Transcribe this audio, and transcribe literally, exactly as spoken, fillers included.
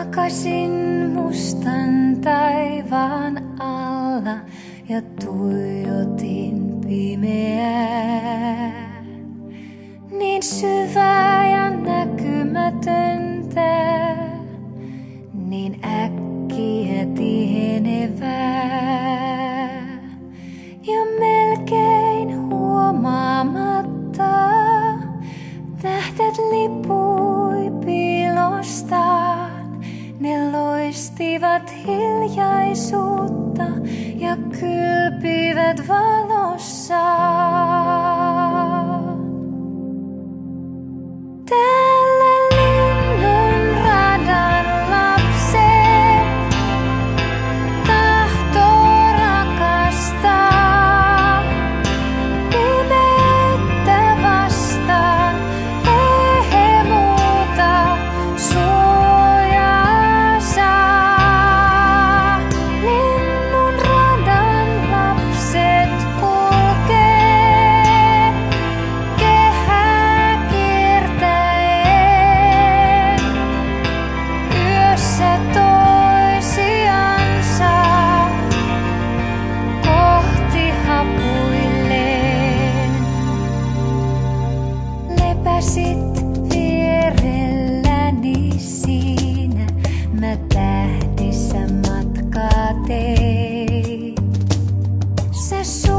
Makasin mustan taivaan alla ja tuijotin pimeää. Niin syvää ja näkymätöntä, niin äkkiä tihenevää. Ja melkein huomaamatta tähdet lipui piilostaan. Ne loistivat hiljaisuutta ja kylpivät valossaan. Tälle Linnunradan lapset tahtoo rakastaa. Pimeyttä vastaan ei he muuta suojaa saa. Linnunradan lapset kulkee kehää kiertäen yössä toisiansa kohti hapuilleen. Lepäsit vierelläni siinä, mä tähdissä matkaa tein. Sä